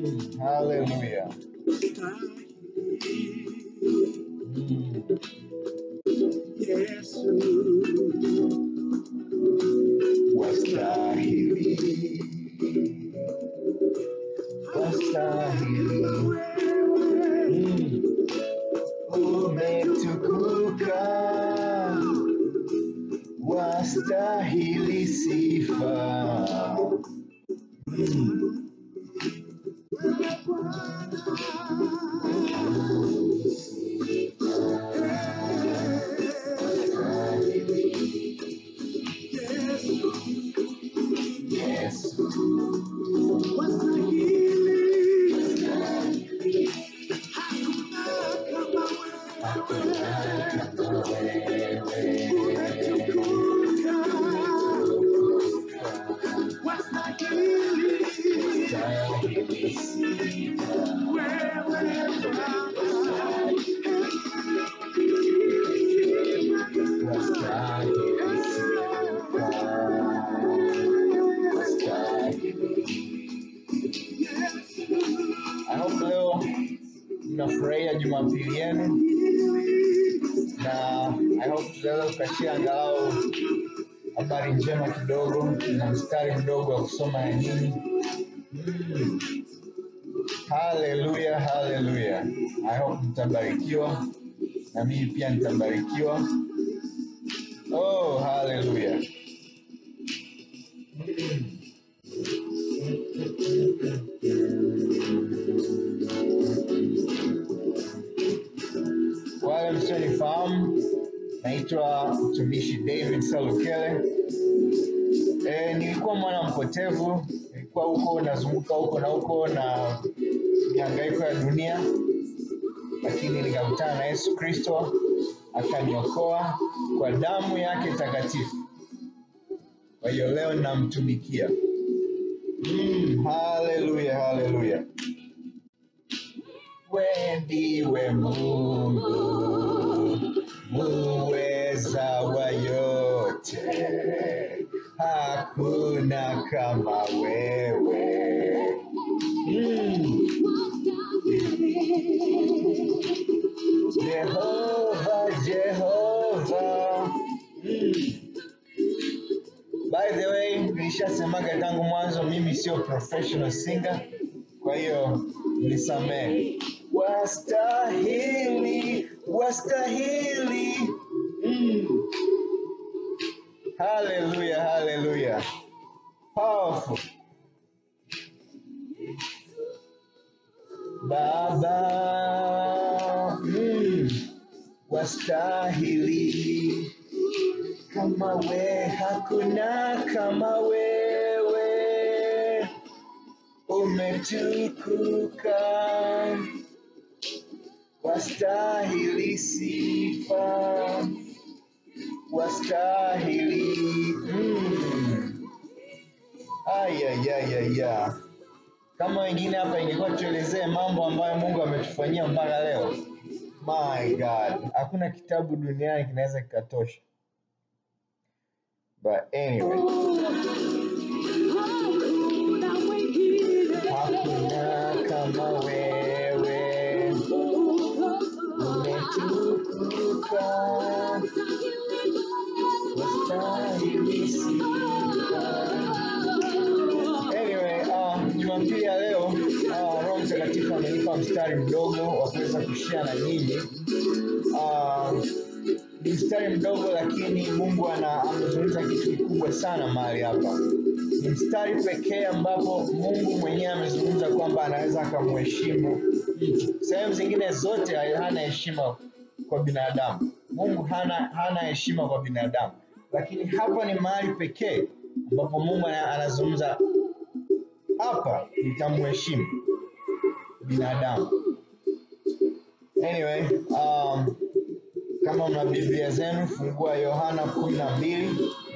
Hallelujah. Yes. Wastahili. Wastahili. Umetukuka. Wastahili sifa. Yes. I hope leo mnafurahia Jumapili yenu, na I hope leo tukashia angalau habari njema kidogo na mstari mdogo wa kusoma na nyinyi. Hallelujah, hallelujah. I hope mtabarikiwa na mimi pia nitabarikiwa. Oh, hallelujah. Wale msionifahamu, naitwa Mtumishi David Salukele. Nilikuwa mwana mpotevu, nilikuwa huko nazunguka huko na huko na mihangaiko ya dunia, lakini nikakutana na Yesu Kristo akaniokoa kwa damu yake takatifu. Kwa hiyo leo ninamtumikia. Hallelujah, hallelujah. Wewe ndiwe Mungu muweza wa yote, hakuna kama wewe. Jehova, Jehova. By the way, nilishasemaga tangu mwanzo mimi sio professional singer, kwa hiyo nisamehe. Wastahili, wastahili. Hallelujah, hallelujah. Powerful. Baba, wastahili. Kama wewe hakuna kama wewe. Umetukuka. Wastahili sifa. Wastahili. Aya. Kama wengine hapa ingekuwa tuelezee mambo ambayo Mungu ametufanyia mpaka leo. My God. Hakuna kitabu duniani kinaweza kikatosha. But anyway. Hakuna kama wewe. Umetukuka. Wastahili sifa. Anyway, Jumapili ya leo, Roho Mtakatifu amenipa mstari mdogo wa kuweza kushare na nyinyi. Ni mstari mdogo lakini Mungu amezungumza kitu kikubwa sana mahali hapa. Ni mstari pekee ambapo Mungu mwenyewe amezungumza kwamba anaweza akamheshimu mtu. Sehemu zingine zote hana heshima kwa binadamu. Mungu hana heshima kwa binadamu. Lakini hapa ni mahali pekee ambapo Mungu anazungumza, hapa nitamheshimu binadamu. Anyway, kama mna Biblia zenu, fungua Yohana 12.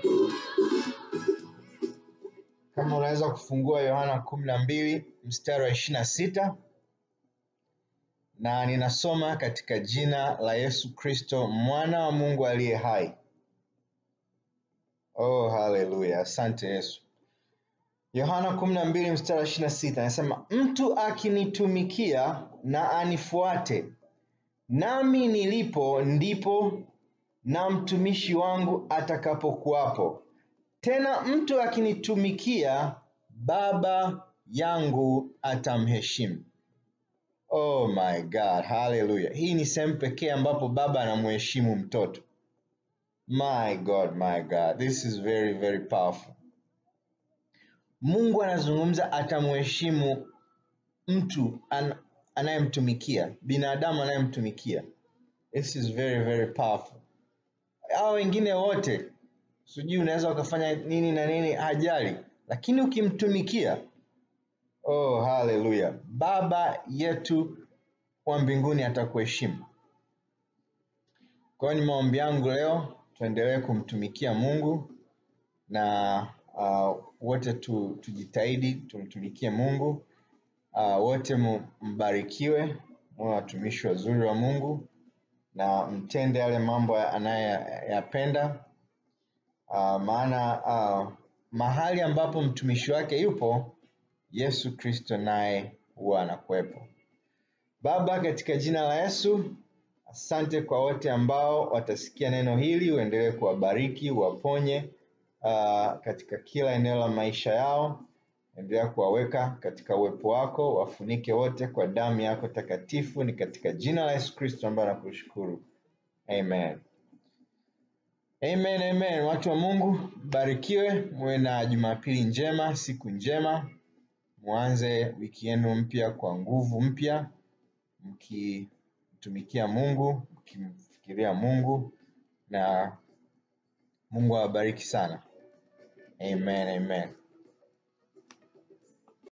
Kama unaweza kufungua Yohana 12 mstari wa 26. Na ninasoma katika jina la Yesu Kristo, mwana wa Mungu aliye hai. Oh, hallelujah. Asante Yesu. Yohana 12 mstari 26 anasema, mtu akinitumikia na anifuate, nami nilipo ndipo na mtumishi wangu atakapokuwapo. Tena mtu akinitumikia, Baba yangu atamheshimu. Oh my God, hallelujah. Hii ni sehemu pekee ambapo baba anamheshimu mtoto. My God, this is very, very powerful. Mungu anazungumza atamheshimu mtu anayemtumikia, binadamu anayemtumikia. This is very, very powerful. Hao wengine wote, sijui unaweza ukafanya nini na nini, hajali. Lakini ukimtumikia, oh hallelujah, Baba yetu wa mbinguni atakuheshimu. Kwa hiyo ni maombi yangu leo tuendelee kumtumikia Mungu na wote tujitahidi tumtumikie Mungu. Wote mbarikiwe, mwe watumishi wazuri wa Mungu na mtende yale mambo anayopenda. Maana mahali ambapo mtumishi wake yupo, Yesu Kristo naye huwa anakuwepo. Baba, katika jina la Yesu, asante kwa wote ambao watasikia neno hili. Uendelee kuwabariki, uwaponye katika kila eneo la maisha yao. Endelea kuwaweka katika uwepo wako, wafunike wote kwa damu yako takatifu. Ni katika jina la Yesu Kristo ambaye nakushukuru. Amen. Amen, amen. Watu wa Mungu, barikiwe, muwe na Jumapili njema, siku njema. Muanze wiki yenu mpya kwa nguvu mpya, mkitumikia Mungu, mkimfikiria Mungu, na Mungu awabariki sana. Amen, amen.